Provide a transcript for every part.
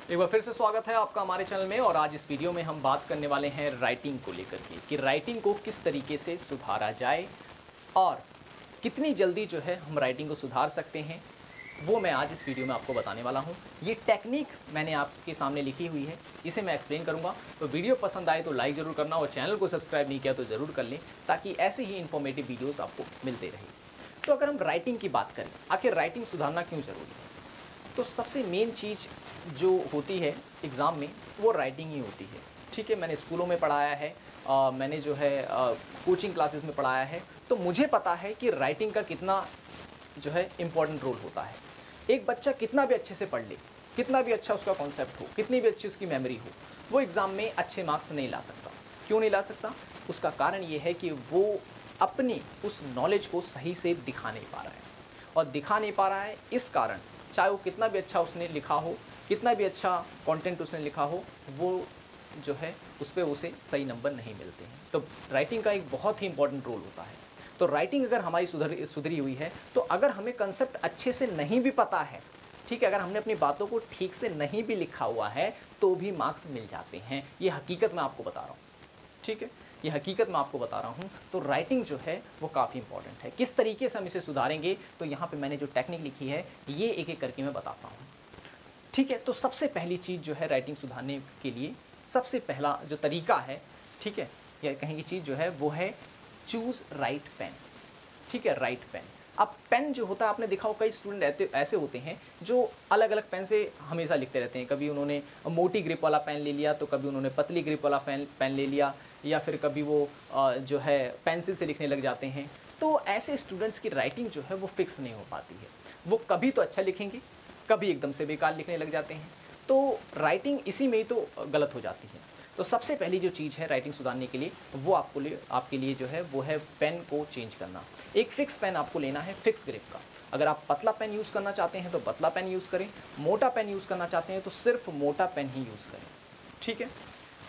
एक बार फिर से स्वागत है आपका हमारे चैनल में। और आज इस वीडियो में हम बात करने वाले हैं राइटिंग को लेकर के कि राइटिंग को किस तरीके से सुधारा जाए और कितनी जल्दी जो है हम राइटिंग को सुधार सकते हैं, वो मैं आज इस वीडियो में आपको बताने वाला हूँ। ये टेक्निक मैंने आपके सामने लिखी हुई है, इसे मैं एक्सप्लेन करूँगा। तो वीडियो पसंद आए तो लाइक ज़रूर करना और चैनल को सब्सक्राइब नहीं किया तो ज़रूर कर लें, ताकि ऐसे ही इन्फॉर्मेटिव वीडियोज़ आपको मिलते रहे। तो अगर हम राइटिंग की बात करें, आखिर राइटिंग सुधारना क्यों ज़रूरी है, तो सबसे मेन चीज़ जो होती है एग्ज़ाम में वो राइटिंग ही होती है। ठीक है, मैंने स्कूलों में पढ़ाया है, मैंने जो है कोचिंग क्लासेस में पढ़ाया है, तो मुझे पता है कि राइटिंग का कितना जो है इम्पॉर्टेंट रोल होता है। एक बच्चा कितना भी अच्छे से पढ़ ले, कितना भी अच्छा उसका कॉन्सेप्ट हो, कितनी भी अच्छी उसकी मेमोरी हो, वो एग्ज़ाम में अच्छे मार्क्स नहीं ला सकता। क्यों नहीं ला सकता? उसका कारण ये है कि वो अपनी उस नॉलेज को सही से दिखा नहीं पा रहा है। और दिखा नहीं पा रहा है इस कारण, चाहे वो कितना भी अच्छा उसने लिखा हो, कितना भी अच्छा कंटेंट उसने लिखा हो, वो जो है उस पर उसे सही नंबर नहीं मिलते हैं। तो राइटिंग का एक बहुत ही इंपॉर्टेंट रोल होता है। तो राइटिंग अगर हमारी सुधरी हुई है, तो अगर हमें कंसेप्ट अच्छे से नहीं भी पता है, ठीक है, अगर हमने अपनी बातों को ठीक से नहीं भी लिखा हुआ है, तो भी मार्क्स मिल जाते हैं। ये हकीकत मैं आपको बता रहा हूँ। ठीक है, ये हकीकत मैं आपको बता रहा हूँ। तो राइटिंग जो है वो काफ़ी इंपॉर्टेंट है। किस तरीके से हम इसे सुधारेंगे, तो यहाँ पे मैंने जो टेक्निक लिखी है ये एक एक करके मैं बताता हूँ। ठीक है, तो सबसे पहली चीज़ जो है राइटिंग सुधारने के लिए, सबसे पहला जो तरीका है, ठीक है, या कहेंगे चीज़ जो है वो है चूज़ राइट पेन। ठीक है, राइट पेन। अब पेन जो होता है, आपने देखा हो कई स्टूडेंट ऐसे होते हैं जो अलग अलग पेन से हमेशा लिखते रहते हैं। कभी उन्होंने मोटी ग्रिप वाला पेन ले लिया, तो कभी उन्होंने पतली ग्रिप वाला पेन ले लिया, या फिर कभी वो जो है पेंसिल से लिखने लग जाते हैं। तो ऐसे स्टूडेंट्स की राइटिंग जो है वो फिक्स नहीं हो पाती है। वो कभी तो अच्छा लिखेंगे, कभी एकदम से बेकार लिखने लग जाते हैं। तो राइटिंग इसी में ही तो गलत हो जाती है। तो सबसे पहली जो चीज़ है राइटिंग सुधारने के लिए, वो आपके लिए जो है वो है पेन को चेंज करना। एक फ़िक्स पेन आपको लेना है, फिक्स ग्रिप का। अगर आप पतला पेन यूज़ करना चाहते हैं तो पतला पेन यूज़ करें, मोटा पेन यूज़ करना चाहते हैं तो सिर्फ मोटा पेन ही यूज़ करें। ठीक है,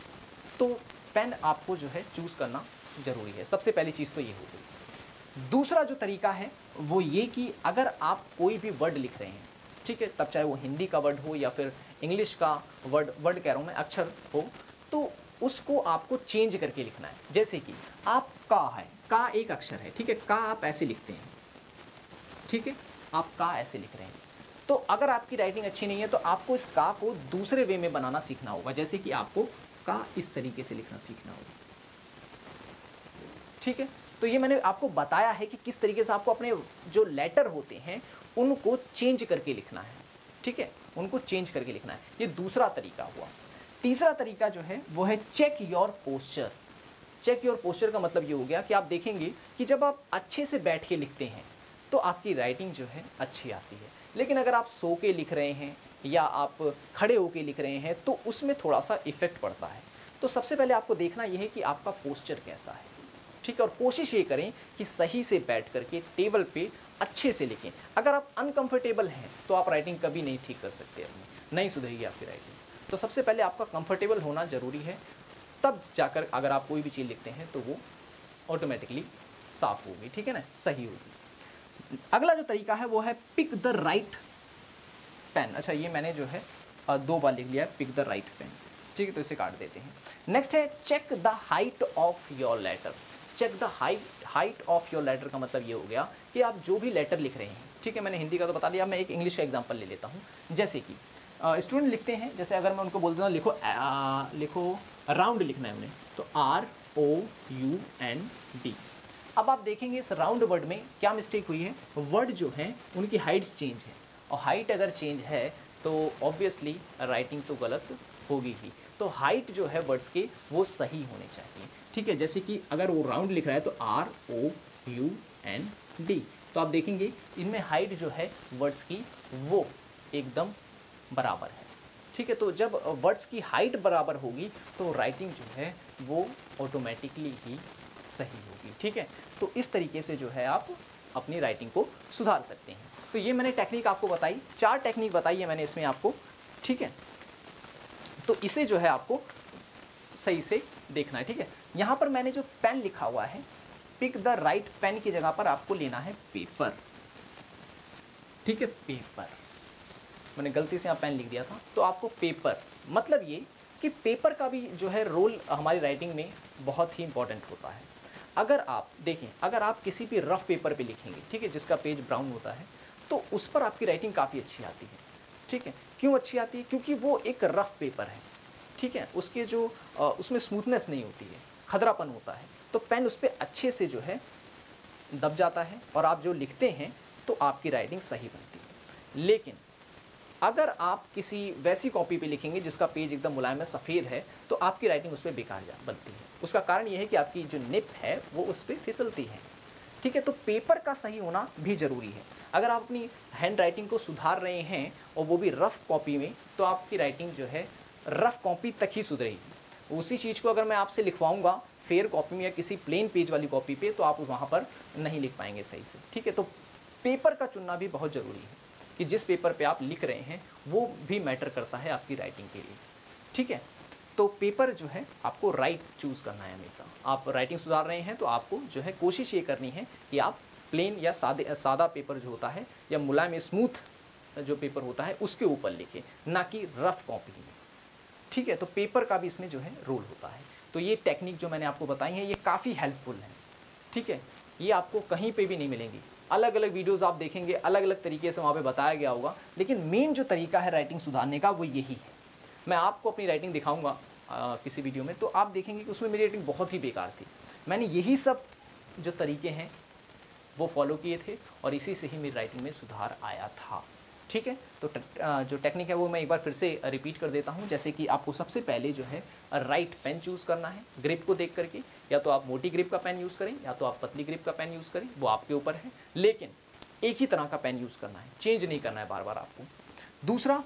तो पेन आपको जो है चूज़ करना ज़रूरी है। सबसे पहली चीज़ तो ये हो गई। दूसरा जो तरीका है वो ये कि अगर आप कोई भी वर्ड लिख रहे हैं, ठीक है, तब चाहे वो हिंदी का वर्ड हो या फिर इंग्लिश का वर्ड कह रहा हूँ मैं, अक्षर हो, तो उसको आपको चेंज करके लिखना है। जैसे कि आप का है, का एक अक्षर है, ठीक है, का आप ऐसे लिखते हैं, ठीक है, आप का ऐसे लिख रहे हैं। तो अगर आपकी राइटिंग अच्छी नहीं है तो आपको इस का को दूसरे वे में बनाना सीखना होगा। जैसे कि आपको का इस तरीके से लिखना सीखना होगा। ठीक है, तो ये मैंने आपको बताया है कि किस तरीके से आपको अपने जो लेटर होते हैं उनको चेंज करके लिखना है। ठीक है, उनको चेंज करके लिखना है। ये दूसरा तरीका हुआ। तीसरा तरीका जो है वो है check your posture. Check your posture का मतलब ये हो गया कि आप देखेंगे कि जब आप अच्छे से बैठ के लिखते हैं तो आपकी राइटिंग जो है अच्छी आती है। लेकिन अगर आप सो के लिख रहे हैं या आप खड़े होके लिख रहे हैं तो उसमें थोड़ा सा इफेक्ट पड़ता है। तो सबसे पहले आपको देखना यह है कि आपका पोस्चर कैसा है। ठीक है, और कोशिश ये करें कि सही से बैठ करके टेबल पे अच्छे से लिखें। अगर आप अनकंफर्टेबल हैं तो आप राइटिंग कभी नहीं ठीक कर सकते, अपनी नहीं सुधरेगी आपकी राइटिंग। तो सबसे पहले आपका कंफर्टेबल होना ज़रूरी है, तब जाकर अगर आप कोई भी चीज़ लिखते हैं तो वो ऑटोमेटिकली साफ होगी। ठीक है ना, सही होगी। अगला जो तरीका है वो है पिक द राइट पेन। अच्छा, ये मैंने जो है 2 बार लिख लिया है, पिक द राइट पेन। ठीक है, तो इसे काट देते हैं। नेक्स्ट है check the height of your letter. Check the height of your letter का मतलब ये हो गया कि आप जो भी लेटर लिख रहे हैं, ठीक है, मैंने हिंदी का तो बता दिया, मैं एक इंग्लिश का एग्जाम्पल ले लेता हूँ। जैसे कि स्टूडेंट लिखते हैं, जैसे अगर मैं उनको बोल दूँ लिखो राउंड लिखना है उन्हें, तो ROUND। अब आप देखेंगे इस राउंड वर्ड में क्या मिस्टेक हुई है। वर्ड जो है उनकी हाइट्स चेंज है, और हाइट अगर चेंज है तो ऑब्वियसली राइटिंग तो गलत होगी ही। तो हाइट जो है वर्ड्स के वो सही होने चाहिए। ठीक है, जैसे कि अगर वो राउंड लिख रहा है तो ROUND, तो आप देखेंगे इनमें हाइट जो है वर्ड्स की वो एकदम बराबर है। ठीक है, तो जब वर्ड्स की हाइट बराबर होगी तो राइटिंग जो है वो ऑटोमेटिकली ही सही होगी। ठीक है, तो इस तरीके से जो है आप अपनी राइटिंग को सुधार सकते हैं। तो ये मैंने टेक्निक आपको बताई, 4 टेक्निक बताई है मैंने इसमें आपको। ठीक है, तो इसे जो है आपको सही से देखना है। ठीक है, यहाँ पर मैंने जो पेन लिखा हुआ है, पिक द राइट पेन की जगह पर आपको लेना है पेपर। ठीक है, पेपर। मैंने गलती से यहाँ पेन लिख दिया था, तो आपको पेपर, मतलब ये कि पेपर का भी जो है रोल हमारी राइटिंग में बहुत ही इंपॉर्टेंट होता है। अगर आप देखें, अगर आप किसी भी रफ़ पेपर पे लिखेंगे, ठीक है, जिसका पेज ब्राउन होता है, तो उस पर आपकी राइटिंग काफ़ी अच्छी आती है, ठीक है। क्यों अच्छी आती है? क्योंकि वो एक रफ़ पेपर है, ठीक है, उसके जो उसमें स्मूथनेस नहीं होती है, खदरापन होता है, तो पेन उस पर अच्छे से जो है दब जाता है और आप जो लिखते हैं तो आपकी राइटिंग सही बनती है। लेकिन अगर आप किसी वैसी कॉपी पे लिखेंगे जिसका पेज एकदम मुलायम है, सफ़ेद है, तो आपकी राइटिंग उस पर बेकार बनती है। उसका कारण ये है कि आपकी जो निब है वो उस पर फिसलती है, ठीक है। तो पेपर का सही होना भी ज़रूरी है। अगर आप अपनी हैंड राइटिंग को सुधार रहे हैं और वो भी रफ़ कॉपी में, तो आपकी राइटिंग जो है रफ़ कॉपी तक ही सुधरेगी। उसी चीज़ को अगर मैं आपसे लिखवाऊँगा फेयर कॉपी में या किसी प्लेन पेज वाली कॉपी पे, तो आप वहाँ पर नहीं लिख पाएंगे सही से, ठीक है। तो पेपर का चुनना भी बहुत ज़रूरी है कि जिस पेपर पे आप लिख रहे हैं वो भी मैटर करता है आपकी राइटिंग के लिए, ठीक है। तो पेपर जो है आपको राइट चूज़ करना है हमेशा। आप राइटिंग सुधार रहे हैं तो आपको जो है कोशिश ये करनी है कि आप प्लेन या सादा पेपर जो होता है या मुलायम स्मूथ जो पेपर होता है उसके ऊपर लिखें, ना कि रफ़ कॉपी में, ठीक है। तो पेपर का भी इसमें जो है रोल होता है। तो ये टेक्निक जो मैंने आपको बताई है ये काफ़ी हेल्पफुल है, ठीक है। ये आपको कहीं पे भी नहीं मिलेंगी। अलग अलग वीडियोस आप देखेंगे, अलग अलग तरीके से वहाँ पे बताया गया होगा, लेकिन मेन जो तरीका है राइटिंग सुधारने का वो यही है। मैं आपको अपनी राइटिंग दिखाऊंगा किसी वीडियो में, तो आप देखेंगे कि उसमें मेरी राइटिंग बहुत ही बेकार थी। मैंने यही सब जो तरीके हैं वो फॉलो किए थे और इसी से ही मेरी राइटिंग में सुधार आया था, ठीक है। तो जो टेक्निक है वो मैं एक बार फिर से रिपीट कर देता हूँ। जैसे कि आपको सबसे पहले जो है राइट पेन चूज़ करना है ग्रिप को देख करके, या तो आप मोटी ग्रिप का पेन यूज़ करें या तो आप पतली ग्रिप का पेन यूज़ करें, वो आपके ऊपर है, लेकिन एक ही तरह का पेन यूज़ करना है, चेंज नहीं करना है बार बार आपको। दूसरा,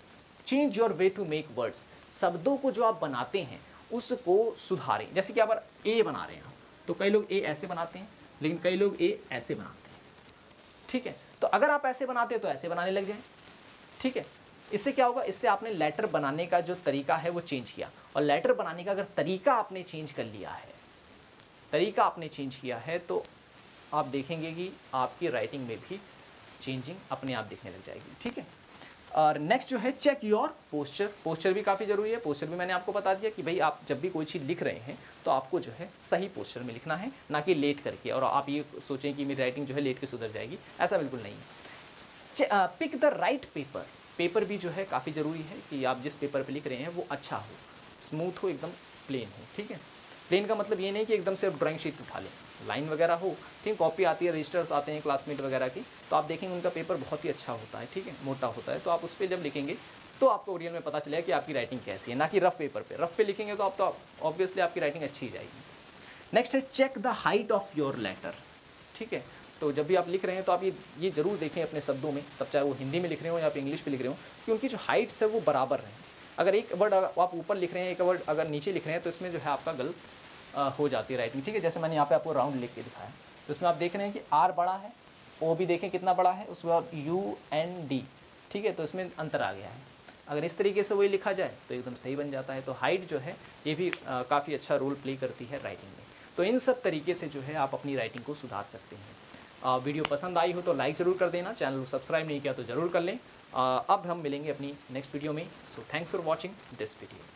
change your way to make words, शब्दों को जो आप बनाते हैं उसको सुधारें। जैसे कि आप ए बना रहे हैं तो कई लोग ए ऐसे बनाते हैं, लेकिन कई लोग ए ऐसे बनाते हैं, ठीक है। तो अगर आप ऐसे बनाते हैं तो ऐसे बनाने लग जाए, ठीक है। इससे क्या होगा? इससे आपने लेटर बनाने का जो तरीका है वो चेंज किया, और लेटर बनाने का अगर तरीका आपने चेंज कर लिया है, तरीका आपने चेंज किया है, तो आप देखेंगे कि आपकी राइटिंग में भी चेंजिंग अपने आप दिखने लग जाएगी, ठीक है। और नेक्स्ट जो है चेक योर पोस्चर। पोस्चर भी काफ़ी ज़रूरी है। पोस्चर भी मैंने आपको बता दिया कि भाई आप जब भी कोई चीज़ लिख रहे हैं तो आपको जो है सही पोस्चर में लिखना है, ना कि लेट करके, और आप ये सोचें कि मेरी राइटिंग जो है लेट के सुधर जाएगी, ऐसा बिल्कुल नहीं है। Pick the right paper. Paper भी जो है काफ़ी ज़रूरी है कि आप जिस पेपर पर लिख रहे हैं वो अच्छा हो, स्मूथ हो, एकदम प्लेन हो, ठीक है। प्लेन का मतलब ये नहीं कि एकदम से आप ड्राइंग शीट उठा लें, लाइन वगैरह हो, ठीक। कॉपी आती है, रजिस्टर्स आते हैं क्लासमेट वगैरह की, तो आप देखेंगे उनका पेपर बहुत ही अच्छा होता है, ठीक है, मोटा होता है। तो आप उस पर जब लिखेंगे तो आपको रियल में पता चलेगा कि आपकी राइटिंग कैसी है, ना कि रफ़ पेपर पे। रफ़ पे लिखेंगे तो आप तो ऑब्वियसली आपकी राइटिंग अच्छी जाएगी। नेक्स्ट है check the height of your letter, ठीक है। तो जब भी आप लिख रहे हैं तो आप ये ज़रूर देखें अपने शब्दों में, तब चाहे वो हिंदी में लिख रहे हो या आप इंग्लिश में लिख रहे हो, कि उनकी जो हाइट्स है वो बराबर रहें। अगर एक वर्ड आप ऊपर लिख रहे हैं, एक वर्ड अगर नीचे लिख रहे हैं, तो इसमें जो है आपका गलत हो जाती है राइटिंग, ठीक है। जैसे मैंने यहाँ पे आपको राउंड लिख के दिखाया, तो इसमें आप देख रहे हैं कि आर बड़ा है, ओ भी देखें कितना बड़ा है, उसके बाद UND, ठीक है, तो इसमें अंतर आ गया है। अगर इस तरीके से वही लिखा जाए तो एकदम सही बन जाता है। तो हाइट जो है ये भी काफ़ी अच्छा रोल प्ले करती है राइटिंग में। तो इन सब तरीके से जो है आप अपनी राइटिंग को सुधार सकते हैं। वीडियो पसंद आई हो तो लाइक ज़रूर कर देना, चैनल को सब्सक्राइब नहीं किया तो ज़रूर कर लें। अब हम मिलेंगे अपनी नेक्स्ट वीडियो में। So thanks for watching this video.